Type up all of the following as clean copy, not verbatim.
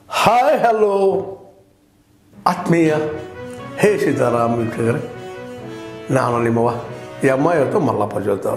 Hi hello ಆತ್ಮೀಯ ಹೇ ಸೀತಾರಾಮ್ ವೀಕ್ಷಕರೇ, ನಾನು ನಿಮ್ಮವ ಇವತ್ತು ಮಲ್ಲಪ್ಪ ಜೋತ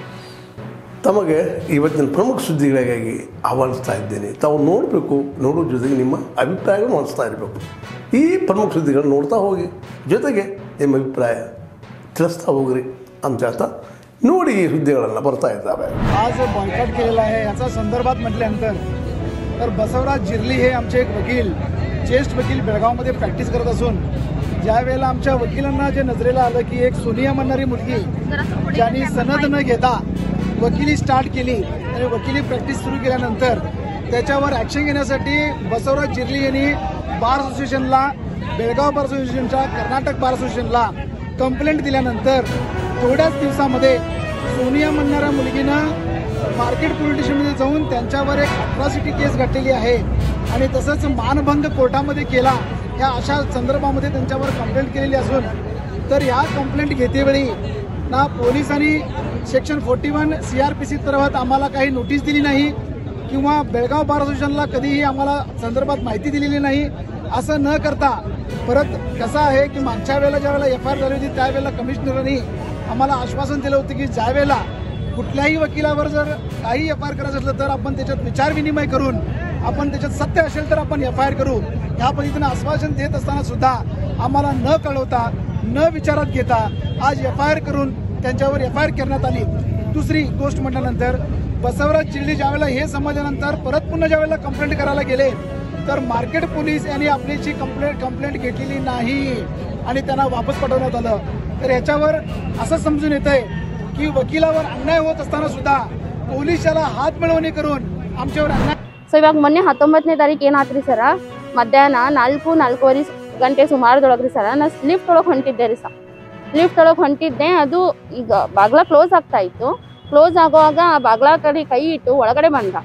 ತಮಗೆ ಇವತ್ತಿನ ಪ್ರಮುಖ ಸುದ್ದಿಗಳಿಗಾಗಿ ಆಹ್ವಾನಿಸ್ತಾ ಇದ್ದೇನೆ. ತಾವು ನೋಡಬೇಕು, ನೋಡೋ ಜೊತೆಗೆ ನಿಮ್ಮ ಅಭಿಪ್ರಾಯಗಳನ್ನು ಹೊಂದಿಸ್ತಾ ಇರಬೇಕು. ಈ ಪ್ರಮುಖ ಸುದ್ದಿಗಳನ್ನು ನೋಡ್ತಾ ಹೋಗಿ, ಜೊತೆಗೆ ನಿಮ್ಮ ಅಭಿಪ್ರಾಯ ತಿಳಿಸ್ತಾ ಹೋಗ್ರಿ ಅಂತ ಹೇಳ್ತಾ ನೋಡಿ ಈ ಸುದ್ದಿಗಳೆಲ್ಲ ಬರ್ತಾ ಇದ್ದಾವೆ. आज बॉयकॉट केलेला आहे याचा संदर्भात म्हटल्यानंतर तर बसवराज जिर्ली हे आमचे एक वकील, ज्येष्ठ वकील बेळगावमध्ये प्रॅक्टिस करत असून ज्या वेळेला आमच्या वकिलांना जे नजरेला आलं की एक सोनिया म्हणणारी मुलगी ज्यांनी सनद न घेता वकिली स्टार्ट केली आणि वकिली प्रॅक्टिस सुरू केल्यानंतर त्याच्यावर ॲक्शन घेण्यासाठी बसवराज जिर्ली यांनी बार असोसिएशनला, बेळगाव बार असोसिएशनच्या, कर्नाटक बार असोसिएशनला कंप्लेंट दिल्यानंतर थोड्याच दिवसामध्ये सोनिया म्हणणाऱ्या मुलगीनं मार्केट पोलीस स्टेशनमध्ये जाऊन त्यांच्यावर एक अट्रॉसिटी केस घडलेली आहे आणि तसंच मानभंग कोर्टामध्ये केला ह्या अशा संदर्भामध्ये त्यांच्यावर कंप्लेंट केलेली असून तर या कंप्लेंट घेतेवेळी ना पोलिसांनी सेक्शन 41 CRPC तर्फे आम्हाला काही नोटीस दिली नाही किंवा बेळगाव बार असोसिएशनला कधीही आम्हाला संदर्भात माहिती दिलेली नाही. असं न करता परत कसं आहे की मागच्या वेळेला ज्यावेळेला FIR झाली होती त्यावेळेला कमिशनरांनी आम्हाला आश्वासन दिलं होतं की ज्यावेळेला कुठल्याही वकिलावर जर काही FIR करायचं असलं तर आपण त्याच्यात विचारविनिमय करून आपण त्याच्यात सत्य असेल तर आपण FIR करू, ह्या पद्धतीनं आश्वासन देत असताना सुद्धा आम्हाला न कळवता, न विचारात घेता आज FIR करून त्यांच्यावर FIR करण्यात आली. दुसरी गोष्ट म्हटल्यानंतर बसवराज जिर्ली ज्यावेळेला हे समजल्यानंतर परत पुन्हा ज्यावेळेला कंप्लेंट करायला गेले तर मार्केट पोलीस यांनी आपलीची कंप्लेंट घेतलेली नाही आणि त्यांना वापस पाठवण्यात आलं. तर याच्यावर असं समजून येतंय की वकिलावर अन्याय होत असताना सुद्धा पोलीस याला हात मिळवणी करून आमच्यावर अन्याय. ಸೊ ಇವಾಗ ಮೊನ್ನೆ 19ನೇ ತಾರೀಕು ಏನಾತ್ರಿ ಸರ, ಮಧ್ಯಾಹ್ನ 4:30 ಗಂಟೆ ಸುಮಾರದೊಳಗ್ರಿ ಸರ, ನಾನು ಲಿಫ್ಟ್ ಒಳಗೆ ಹೊಂಟಿದ್ದೆ ರೀ ಸರ್. ಲಿಫ್ಟ್ ಒಳಗೆ ಹೊಂಟಿದ್ದೆ, ಅದು ಈಗ ಬಾಗ್ಲ ಕ್ಲೋಸ್ ಆಗ್ತಾ ಇತ್ತು. ಕ್ಲೋಸ್ ಆಗುವಾಗ ಆ ಬಾಗ್ಲ ಕಡೆ ಕೈ ಇಟ್ಟು ಒಳಗಡೆ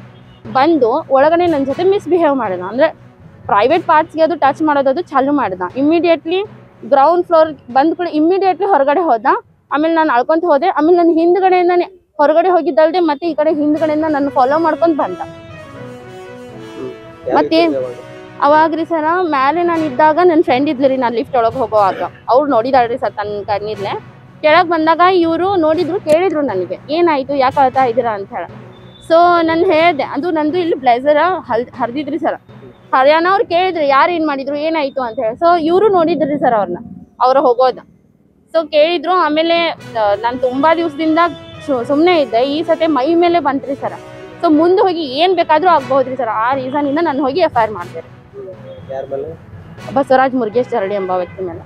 ಬಂದು ಒಳಗಡೆ ನನ್ನ ಜೊತೆ ಮಿಸ್ಬಿಹೇವ್ ಮಾಡಿದ. ಅಂದರೆ ಪ್ರೈವೇಟ್ ಪಾರ್ಟ್ಸ್ಗೆ ಅದು ಟಚ್ ಮಾಡೋದು ಚಾಲು ಮಾಡಿದ. ಇಮ್ಮಿಡಿಯೇಟ್ಲಿ ಗ್ರೌಂಡ್ ಫ್ಲೋರ್ ಬಂದ ಕೂಡ ಇಮ್ಮಿಡಿಯೇಟ್ಲಿ ಹೊರಗಡೆ ಹೋದ. ಆಮೇಲೆ ನಾನು ಅಳ್ಕೊಂತ ಹೋದೆ. ಆಮೇಲೆ ನನ್ನ ಹಿಂದ್ಗಡೆಯಿಂದಾನೆ ಹೊರಗಡೆ ಹೋಗಿದ್ದಲ್ದೆ ಮತ್ತೆ ಈ ಕಡೆ ಹಿಂದ್ಗಡೆಯಿಂದ ನನ್ನ ಫಾಲೋ ಮಾಡ್ಕೊಂಡು ಬಂದ. ಮತ್ತೆ ಅವಾಗ್ರಿ ಸರ ಮ್ಯಾಲೆ ನಾನು ಇದ್ದಾಗ ನನ್ನ ಫ್ರೆಂಡ್ ಇದ್ಲಿ, ನಾನು ಲಿಫ್ಟ್ ಒಳಗೆ ಹೋಗೋವಾಗ ಅವ್ರು ನೋಡಿದಾಳ್ರಿ ಸರ್ ತನ್ನ ಕಣ್ಣಿರ್ಲೆ. ಕೆಳಗೆ ಬಂದಾಗ ಇವರು ನೋಡಿದ್ರು, ಕೇಳಿದ್ರು ನನಗೆ ಏನಾಯ್ತು, ಯಾಕೆ ಅಳ್ತಾ ಇದ್ದೀರಾ ಅಂತ ಹೇಳಿ. ಸೊ ನಾನು ಹೇಳಿದೆ, ಅದು ನಂದು ಇಲ್ಲಿ ಬ್ಲೇಸರ್ ಹರಿದಿದ್ರಿ ಸರ್. ಹರಿಯಾಣ ಅವ್ರು ಕೇಳಿದ್ರು ಯಾರು ಏನು ಮಾಡಿದ್ರು, ಏನಾಯ್ತು ಅಂತ ಹೇಳಿ. ಸೊ ಇವರು ನೋಡಿದ್ರಿ ಸರ್ ಅವ್ರು ಹೋಗೋದು. ಸೊ ಕೇಳಿದ್ರು. ಆಮೇಲೆ ನಾನು ತುಂಬಾ ದಿವಸದಿಂದ ಸುಮ್ಮನೆ ಇದ್ದೆ. ಈ ಸತೆ ಮೈ ಮೇಲೆ ಬಂತ್ರಿ ಸರ್. ಸೊ ಮುಂದೆ ಹೋಗಿ ಏನ್ ಬೇಕಾದ್ರೂ ಆಗ್ಬಹುದ್ರಿ ಸರ್. ಆ ರೀಸನ್ ಇಂದ ನಾನು ಹೋಗಿ FIR ಮಾಡಿದೆ ಬಸವರಾಜ್ ಮುರುಗೇಶ್ ಜರಡಿ ಎಂಬ ವ್ಯಕ್ತಿ ಮೇಲೆ.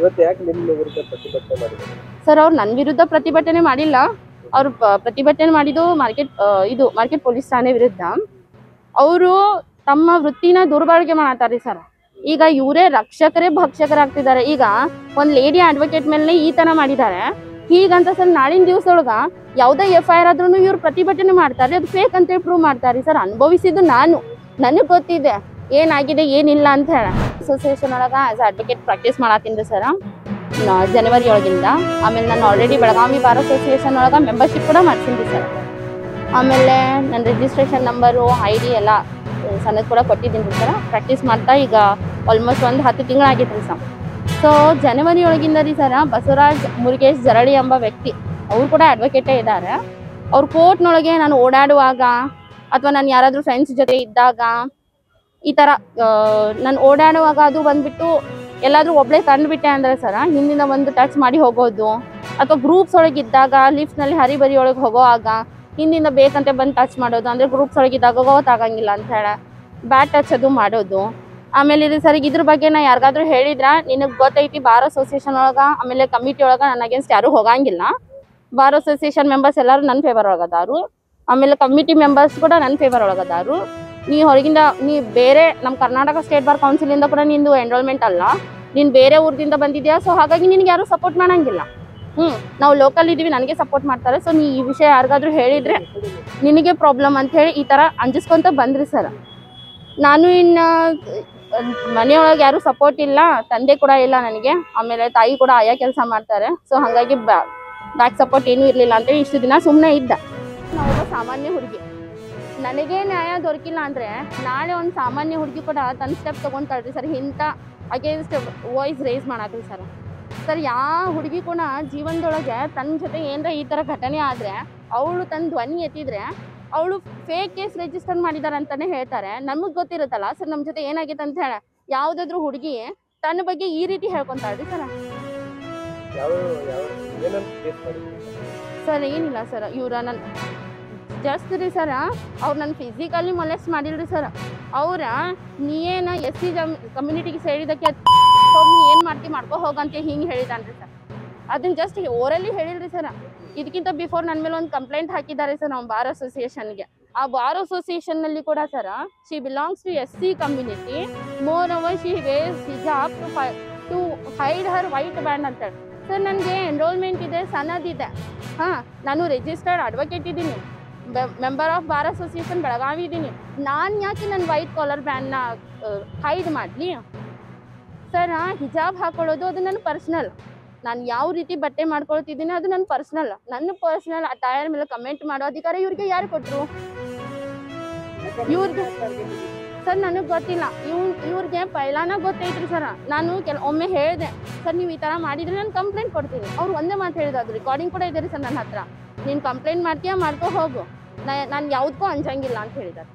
ಸರ್ ಅವ್ರು ನನ್ನ ವಿರುದ್ಧ ಪ್ರತಿಭಟನೆ ಮಾಡಿಲ್ಲ. ಅವ್ರು ಪ್ರತಿಭಟನೆ ಮಾಡಿದ್ದು ಮಾರ್ಕೆಟ್ ಪೊಲೀಸ್ ಠಾಣೆ ವಿರುದ್ಧ. ಅವರು ತಮ್ಮ ವೃತ್ತಿನ ದುರ್ಬಳಕೆ ಮಾಡತಾರ್ರಿ ಸರ್. ಈಗ ಇವರೇ ರಕ್ಷಕರೇ ಭಕ್ಷಕರಾಗ್ತಿದ್ದಾರೆ. ಈಗ ಒಂದ್ ಲೇಡಿ ಅಡ್ವೊಕೇಟ್ ಮೇಲೆ ಈ ತರ ಮಾಡಿದ್ದಾರೆ. ಹೀಗಂತ ಸರ್ ನಾಳಿನ ದಿವಸದೊಳಗ ಯಾವುದೇ FIR ಆದ್ರೂ ಇವ್ರು ಪ್ರತಿಭಟನೆ ಮಾಡ್ತಾರೆ, ಅದು ಫೇಕ್ ಅಂತೇಳಿ ಪ್ರೂವ್ ಮಾಡ್ತಾರೆ ಸರ್. ಅನುಭವಿಸಿದ್ದು ನನಗೆ ಗೊತ್ತಿದೆ ಏನಾಗಿದೆ ಏನಿಲ್ಲ ಅಂತ ಹೇಳ. ಅಸೋಸಿಯೇಷನ್ ಒಳಗ ಆಸ್ ಅಡ್ವೊಕೇಟ್ ಪ್ರಾಕ್ಟೀಸ್ ಮಾಡತ್ತೀನಿ ಸರ್ ಜನವರಿ ಒಳಗಿಂದ. ಆಮೇಲೆ ನಾನು ಆಲ್ರೆಡಿ ಬೆಳಗಾವಿ ಬಾರ್ ಅಸೋಸಿಯೇಷನ್ ಒಳಗ ಮೆಂಬರ್ಶಿಪ್ ಕೂಡ ಮಾಡ್ತೀನಿ ಸರ್. ಆಮೇಲೆ ನನ್ನ ರಿಜಿಸ್ಟ್ರೇಷನ್ ನಂಬರು, ID ಎಲ್ಲ ಸನದ್ ಕೂಡ ಕೊಟ್ಟಿದ್ದೀನಿ ಸರ್. ಪ್ರಾಕ್ಟೀಸ್ ಮಾಡ್ತಾ ಈಗ ಆಲ್ಮೋಸ್ಟ್ ಒಂದು 10 ತಿಂಗಳಾಗಿತ್ತು ಸರ್. ಸೊ ಜನವರಿ ಒಳಗಿಂದ ರೀ ಸರ್ ಬಸವರಾಜ್ ಮುರುಗೇಶ್ ಜರಳಿ ಎಂಬ ವ್ಯಕ್ತಿ, ಅವ್ರು ಕೂಡ ಅಡ್ವೊಕೇಟೇ ಇದ್ದಾರೆ. ಅವ್ರು ಕೋರ್ಟ್ನೊಳಗೆ ನಾನು ಓಡಾಡುವಾಗ ಅಥವಾ ನಾನು ಯಾರಾದರೂ ಫ್ರೆಂಡ್ಸ್ ಜೊತೆ ಇದ್ದಾಗ ಈ ಥರ ನಾನು ಓಡಾಡುವಾಗ ಅದು ಬಂದ್ಬಿಟ್ಟು ಎಲ್ಲಾದರೂ ಒಬ್ಬಳೇ ಕಂಡುಬಿಟ್ಟೆ ಅಂದರೆ ಸರ ಹಿಂದಿನ ಒಂದು ಟಚ್ ಮಾಡಿ ಹೋಗೋದು, ಅಥವಾ ಗ್ರೂಪ್ಸ್ ಒಳಗೆ ಇದ್ದಾಗ ಲಿಫ್ಟ್ನಲ್ಲಿ ಹರಿಬರಿ ಒಳಗೆ ಹೋಗೋವಾಗ ಹಿಂದಿಂದ ಬೇಕಂತೆ ಬಂದು ಟಚ್ ಮಾಡೋದು. ಅಂದರೆ ಗ್ರೂಪ್ಸ್ ಒಳಗಿದ್ದಾಗ ಗೊತ್ತಾಗಂಗಿಲ್ಲ ಅಂತ ಹೇಳಿ ಬ್ಯಾಡ್ ಟಚ್ ಅದು ಮಾಡೋದು. ಆಮೇಲೆ ಇದು ಸರ್ ಇದ್ರ ಬಗ್ಗೆ ನಾ ಯಾರಿಗಾದ್ರೂ ಹೇಳಿದ್ರ, ನಿನಗೆ ಗೊತ್ತೈತಿ ಬಾರ್ ಅಸೋಸಿಯೇಷನ್ ಒಳಗ ಆಮೇಲೆ ಕಮಿಟಿ ಒಳಗ ನನ್ನ ಅಗೇನ್ಸ್ಟ್ ಯಾರು ಹೋಗಂಗಿಲ್ಲ. ಬಾರ್ ಅಸೋಸಿಯೇಷನ್ ಮೆಂಬರ್ಸ್ ಎಲ್ಲರೂ ನನ್ನ ಫೇವರ್ ಒಳಗದಾರು. ಆಮೇಲೆ ಕಮಿಟಿ ಮೆಂಬರ್ಸ್ ಕೂಡ ನನ್ನ ಫೇವರ್ ಒಳಗದಾರು. ನೀ ಹೊರಗಿಂದ ಬೇರೆ ನಮ್ಮ ಕರ್ನಾಟಕ ಸ್ಟೇಟ್ ಬಾರ್ ಕೌನ್ಸಿಲಿಂದ ಕೂಡ ನಿಂದು ಎನ್ರೋಲ್ಮೆಂಟ್ ಅಲ್ಲ, ನೀನು ಬೇರೆ ಊರಿಂದ ಬಂದಿದ್ಯಾ. ಸೊ ಹಾಗಾಗಿ ನಿನಗೆ ಯಾರು ಸಪೋರ್ಟ್ ಮಾಡಂಗಿಲ್ಲ. ನಾವು ಲೋಕಲ್ ಇದ್ದೀವಿ, ನನಗೆ ಸಪೋರ್ಟ್ ಮಾಡ್ತಾರೆ. ಸೊ ನೀ ಈ ವಿಷಯ ಯಾರಿಗಾದ್ರೂ ಹೇಳಿದ್ರೆ ನಿನಗೆ ಪ್ರಾಬ್ಲಮ್ ಅಂತ ಹೇಳಿ ಈ ಥರ ಅಂಜಿಸ್ಕೊಂತ ಬಂದ್ರಿ ಸರ್. ನಾನು ಇನ್ನು ಮನೆಯೊಳಗೆ ಯಾರು ಸಪೋರ್ಟ್ ಇಲ್ಲ, ತಂದೆ ಕೂಡ ಇಲ್ಲ ನನಗೆ. ಆಮೇಲೆ ತಾಯಿ ಕೂಡ ಆಯಾ ಕೆಲಸ ಮಾಡ್ತಾರೆ. ಸೊ ಹಾಗಾಗಿ ಬ್ಯಾಕ್ ಸಪೋರ್ಟ್ ಏನೂ ಇರಲಿಲ್ಲ ಅಂತೇಳಿ ಇಷ್ಟು ದಿನ ಸುಮ್ಮನೆ ಇದ್ದ. ನಾವು ಸಾಮಾನ್ಯ ಹುಡುಗಿ, ನನಗೆ ನ್ಯಾಯ ದೊರಕಿಲ್ಲ ಅಂದರೆ ನಾಳೆ ಒಂದು ಸಾಮಾನ್ಯ ಹುಡುಗಿ ಕೂಡ ತನ್ನ ಸ್ಟೆಪ್ ತೊಗೊತಾಳ್ರಿ ಸರ್, ಇಂಥ ಅಗೇನ್ಸ್ಟ್ ವಾಯ್ಸ್ ರೇಸ್ ಮಾಡಾಕ್ರಿ ಸರ್. ಸರ್ ಯಾವ ಹುಡುಗಿ ಕೂಡ ಜೀವನದೊಳಗೆ ತನ್ನ ಜೊತೆ ಏನರ ಈ ಥರ ಘಟನೆ ಆದರೆ ಅವಳು ತನ್ನ ಧ್ವನಿ ಎತ್ತಿದ್ರೆ ಅವಳು ಫೇಕ್ ಕೇಸ್ ರಿಜಿಸ್ಟರ್ ಮಾಡಿದ್ದಾರೆ ಅಂತಲೇ ಹೇಳ್ತಾರೆ. ನಮಗೆ ಗೊತ್ತಿರುತ್ತಲ್ಲ ಸರ್ ನಮ್ಮ ಜೊತೆ ಏನಾಗೈತೆ ಅಂತ ಹೇಳಿ. ಯಾವುದಾದ್ರೂ ಹುಡುಗಿ ತನ್ನ ಬಗ್ಗೆ ಈ ರೀತಿ ಹೇಳ್ಕೊತಾಳ್ರಿ ಸರ್. ಸರ್ ಏನಿಲ್ಲ ಸರ್, ಇವ್ರ ನನ್ನ ಜಸ್ಟ್ ರೀ ಸರ, ಅವ್ರು ನನ್ನ ಫಿಸಿಕಲಿ ಮೊಲೆಸ್ಟ್ ಮಾಡಿಲ್ರಿ ಸರ್. ಅವ್ರ ನೀೇನ SC ಕಮ್ಯುನಿಟಿಗೆ ಸೇರಿದಕ್ಕೆ ಹೋಗಿ ಏನು ಮಾಡ್ತಿ ಮಾಡ್ಕೊ ಹೋಗಂತ ಹಿಂಗೆ ಹೇಳಿದಾನ್ರಿ ಸರ್. ಅದನ್ನ ಜಸ್ಟ್ ಓರಲ್ಲಿ ಹೇಳಿಲ್ರಿ ಸರ್. ಇದಕ್ಕಿಂತ ಬಿಫೋರ್ ನನ್ನ ಮೇಲೆ ಒಂದು ಕಂಪ್ಲೇಂಟ್ ಹಾಕಿದ್ದಾರೆ ಸರ್ ನಾವು ಬಾರ್ ಅಸೋಸಿಯೇಷನ್ಗೆ. ಆ ಬಾರ್ ಅಸೋಸಿಯೇಷನ್ನಲ್ಲಿ ಕೂಡ sir she belongs to SC community. Moreover she wears ಹಿಜಾಬ್ to hide her white band ಅಂತೇಳಿ. ಸರ್ ನನಗೆ ಎನ್ರೋಲ್ಮೆಂಟ್ ಇದೆ, ಸನದ್ ಇದೆ, ಹಾಂ ನಾನು ರಿಜಿಸ್ಟರ್ಡ್ ಅಡ್ವೊಕೇಟ್ ಇದ್ದೀನಿ, member of bar association Belagavi ಇದ್ದೀನಿ. ನಾನು ಯಾಕೆ ನನ್ನ ವೈಟ್ ಕಾಲರ್ ಬ್ಯಾನ್ನ ಹೈಡ್ ಮಾಡಲಿ ಸರ್? ಹಿಜಾಬ್ ಹಾಕೊಳ್ಳೋದು ಅದು ನನ್ನ ಪರ್ಸ್ನಲ್. ನಾನು ಯಾವ ರೀತಿ ಬಟ್ಟೆ ಮಾಡ್ಕೊಳ್ತಿದ್ದೀನಿ ಅದು ನನ್ನ ಪರ್ಸ್ನಲ್. ನನ್ನ ಪರ್ಸ್ನಲ್ ಅಟೈರ್ ಮೇಲೆ ಕಮೆಂಟ್ ಮಾಡೋ ಅಧಿಕಾರ ಇವ್ರಿಗೆ ಯಾರು ಕೊಟ್ಟರು? ಇವ್ರಿಗೆ ಸರ್ ನನಗೆ ಗೊತ್ತಿಲ್ಲ. ಇವ್ರಿಗೆ ಪೈಲಾನ ಗೊತ್ತೈತ್ರಿ ಸರ್. ನಾನು ಒಮ್ಮೆ ಹೇಳಿದೆ ಸರ್ ನೀವು ಈ ಥರ ಮಾಡಿದರೆ ನಾನು ಕಂಪ್ಲೇಂಟ್ ಕೊಡ್ತೀನಿ. ಅವ್ರು ಒಂದೇ ಮಾತು ಹೇಳಿದ್ರು, ಅದು ರೆಕಾರ್ಡಿಂಗ್ ಕೂಡ ಇದೆ ಸರ್ ನನ್ನ ಹತ್ರ. ನೀನು ಕಂಪ್ಲೇಂಟ್ ಮಾಡ್ತೀಯಾ ಮಾಡ್ಕೊ ಹೋಗು, ನಾನು ಯಾವುದಕ್ಕೂ ಅಂಜಂಗಿಲ್ಲ ಅಂತ ಹೇಳಿದ್ದಾರೆ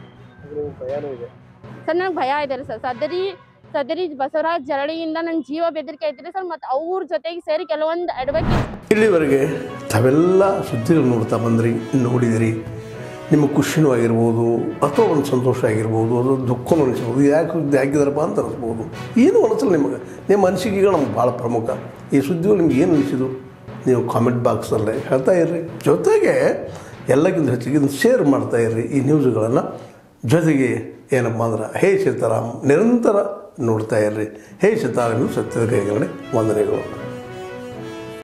ಸರ್. ನನಗೆ ಭಯ ಇದೆ ರೀ ಸರ್. ಸದರಿ ಬಸವರಾಜ್ ಜರಳಿಯಿಂದ ನನ್ನ ಜೀವ ಬೆದರಿಕೆ ಐತ್ರಿ ಸರ್. ಮತ್ತು ಅವ್ರ ಜೊತೆಗೆ ಸೇರಿ ಕೆಲವೊಂದು ಅಡ್ವೊಕೇಟ್. ಇಲ್ಲಿವರೆಗೆ ತಾವೆಲ್ಲ ಸುದ್ದಿಗಳು ನೋಡ್ತಾ ಬಂದ್ರಿ, ನೋಡಿದಿರಿ. ನಿಮಗೆ ಖುಷಿನೂ ಆಗಿರ್ಬೋದು, ಅಥವಾ ಒಂದು ಸಂತೋಷ ಆಗಿರ್ಬೋದು, ಅದು ದುಃಖನೂ ಅನಿಸ್ಬೋದು. ಯಾಕೆ ಸುದ್ದಿ ಹಾಕಿದಾರಪ್ಪ ಅಂತ ಅನಿಸ್ಬೋದು. ಏನು ಅನಿಸಲ್ಲ ನಿಮಗೆ, ನಿಮ್ಮ ಅನಿಸಿಕೆಗಳು ನಮ್ಗೆ ಭಾಳ ಪ್ರಮುಖ. ಈ ಸುದ್ದಿಗಳು ನಿಮ್ಗೆ ಏನು ಅನಿಸಿದ್ದು ನೀವು ಕಾಮೆಂಟ್ ಬಾಕ್ಸಲ್ಲೇ ಹೇಳ್ತಾ ಇರ್ರಿ. ಜೊತೆಗೆ ಎಲ್ಲಕ್ಕಿಂತ ಹೆಚ್ಚಿಗೆ ಇದನ್ನು ಶೇರ್ ಮಾಡ್ತಾ ಇರ್ರಿ ಈ ನ್ಯೂಸ್ಗಳನ್ನು. ಜೊತೆಗೆ ಏನಪ್ಪ ಅಂದ್ರೆ ಹೇ ಸೀತಾರಾಮ್ ನಿರಂತರ ನೋಡ್ತಾ ಇರ್ರಿ. ಹೇ ಸೀತಾರಾಮ್ ಸತ್ಯದ ಕೈಗಳೇ ವಂದನೆಗಳು.